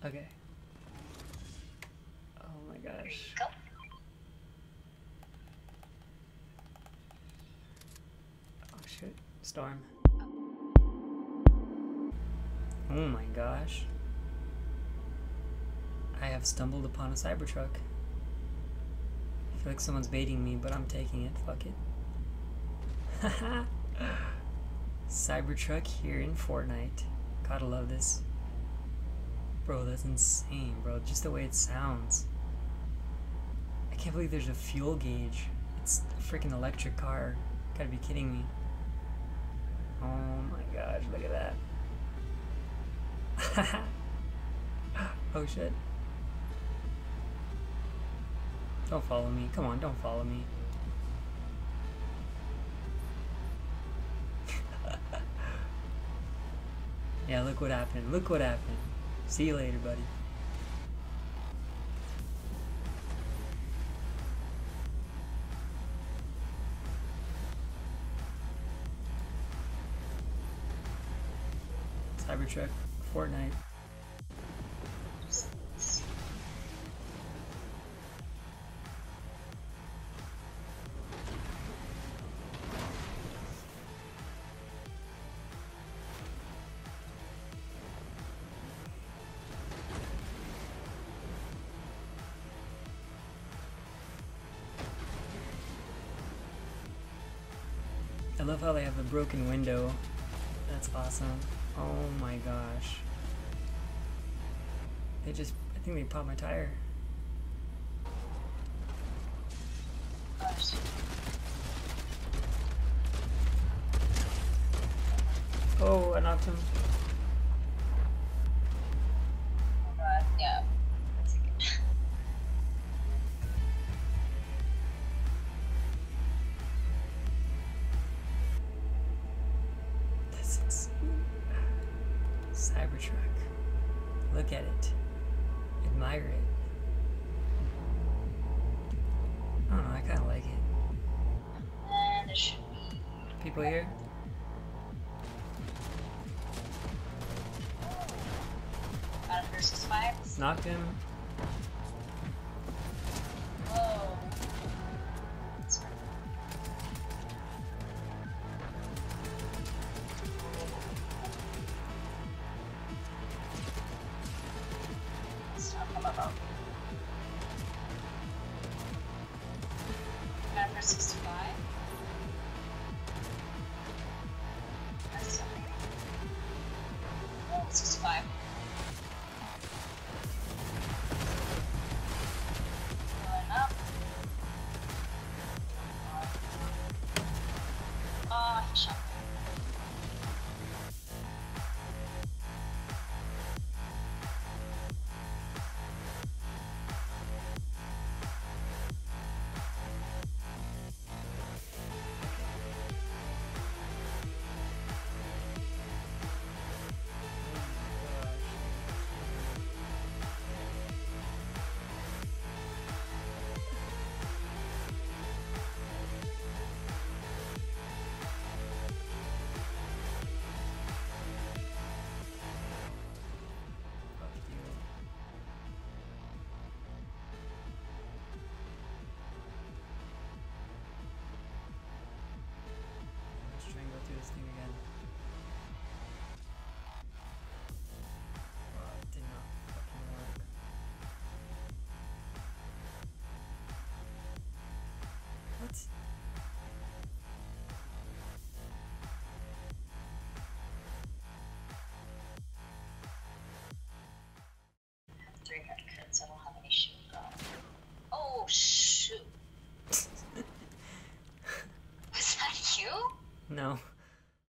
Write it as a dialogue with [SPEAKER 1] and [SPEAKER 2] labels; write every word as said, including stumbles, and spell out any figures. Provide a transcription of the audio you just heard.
[SPEAKER 1] Okay. Oh my gosh.
[SPEAKER 2] Go.
[SPEAKER 1] Oh shit. Storm. Oh my gosh. I have stumbled upon a Cybertruck. I feel like someone's baiting me, but I'm taking it. Fuck it. Haha. Cybertruck here in Fortnite. Gotta love this. Bro, that's insane, bro. Just the way it sounds. I can't believe there's a fuel gauge. It's a freaking electric car. Gotta be kidding me. Oh my gosh, look at that. Oh shit. Don't follow me. Come on, don't follow me. Yeah, look what happened. Look what happened. See you later, buddy. Cybertruck, Fortnite. I love how they have a broken window. That's awesome. Oh my gosh. They just, I think they popped my tire. Oh, I knocked him.
[SPEAKER 2] Oh god, yeah. That's a good.
[SPEAKER 1] That's insane. Cybertruck. Look at it. Admire it. I don't know, I kinda like it.
[SPEAKER 2] And there should be
[SPEAKER 1] People here?
[SPEAKER 2] five versus five.
[SPEAKER 1] Knocked him.